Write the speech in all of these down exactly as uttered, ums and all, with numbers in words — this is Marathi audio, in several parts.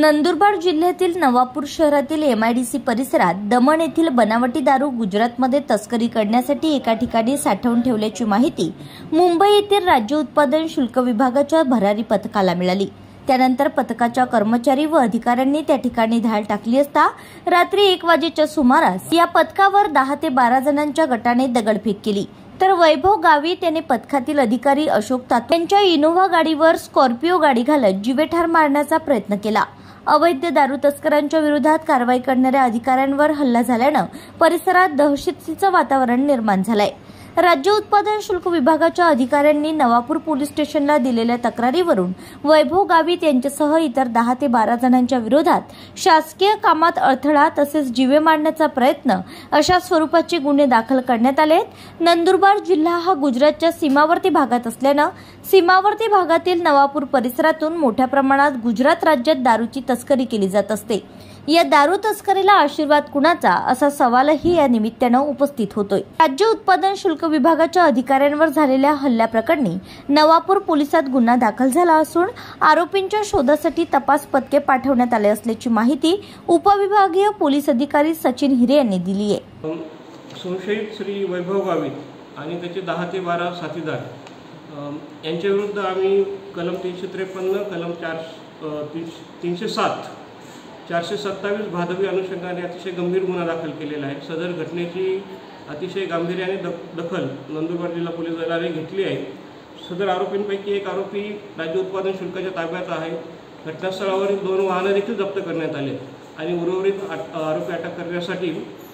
नंदुरबार जिल्ह्यातील नवापूर शहरातील एमआयडीसी परिसरात दमण येथील बनावटी दारू गुजरातमध्ये तस्करी करण्यासाठी एका ठिकाणी साठवून ठेवल्याची माहिती मुंबई येथील राज्य उत्पादन शुल्क विभागाच्या भरारी पथकाला मिळाली। त्यानंतर पथकाच्या कर्मचारी व अधिकाऱ्यांनी त्या ठिकाणी धाड टाकली असता रात्री एक वाजेच्या सुमारास या पथकावर दहा ते बारा जणांच्या गटाने दगडफेक केली। तर वैभव गावित याने पथकातील अधिकारी अशोक तातू यांच्या इनोव्हा गाडीवर स्कॉर्पिओ गाडी घालत जीवेठार मारण्याचा प्रयत्न केला। अवैध दारू तस्करांच्या विरोधात कारवाई करणाऱ्या अधिकाऱ्यांवर हल्ला झाल्यानं परिसरात दहशतीचं वातावरण निर्माण झालंय। राज्य उत्पादन शुल्क विभागाच्या अधिकाऱ्यांनी नवापूर पोलीस स्टेशनला दिलेल्या तक्रारीवरून वैभव गावित यांच्यासह इतर दहा ते बारा जणांच्या विरोधात शासकीय कामात अडथळा तसेच जीवे मारण्याचा प्रयत्न अशा स्वरूपाचे गुन्हे दाखल करण्यात आलेत। नंदुरबार जिल्हा हा गुजरातच्या सीमावर्ती भागात असल्यानं सीमावर्ती भागातील नवापूर परिसरातून मोठ्या प्रमाणात गुजरात राज्यात दारूची तस्करी केली जात असते। या दारू तस्करीला आशीर्वाद कुणाचा असा सवालही या निमित्तानं उपस्थित होतोय। राज्य उत्पादन शुल्क विभागाच्या अधिकाऱ्यांवर झालेल्या हल्ल्याप्रकरणी नवापूर पोलिसात गुन्हा दाखल झाला असून आरोपींच्या शोधासाठी तपास पथके पाठवण्यात आले असल्याची माहिती उपविभागीय पोलीस अधिकारी सचिन हिरे यांनी दिली आहे। संशयित श्री वैभव गावित आणि त्याचे दहा ते बारा साथीदार यांच्या विरुद्ध आम्ही कलम तीनशे त्रेपन्न कलम चार तीनशे सात चारशे सत्तावीस भादवी अनुषंगाने अतिशय गंभीर गुन्हा दाखल केलेला आहे। सदर घटनेची अतिशय गांभीर्याने दखल नंदुरबार जिल्हा पोलीस दलाने घेतली आहे। सदर आरोपींपैकी एक आरोपी राज्य उत्पादन शुल्काच्या ताब्यात आहे। घटनास्थळावरील दोन वाहनं देखील जप्त करण्यात आले आणि उर्वरित आरोपी अटक करण्यासाठी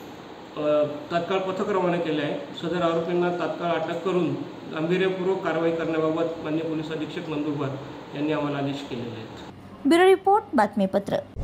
तात्काळ पथक रवाना केले आहे। सदर आरोपींना तात्काळ अटक करून गांभीर्यपूर्वक कारवाई करण्याबाबत माननीय पोलीस अधीक्षक नंदुरबार यांनी आम्हाला आदेश केलेले आहेत। ब्युरो रिपोर्ट बातमीपत्र।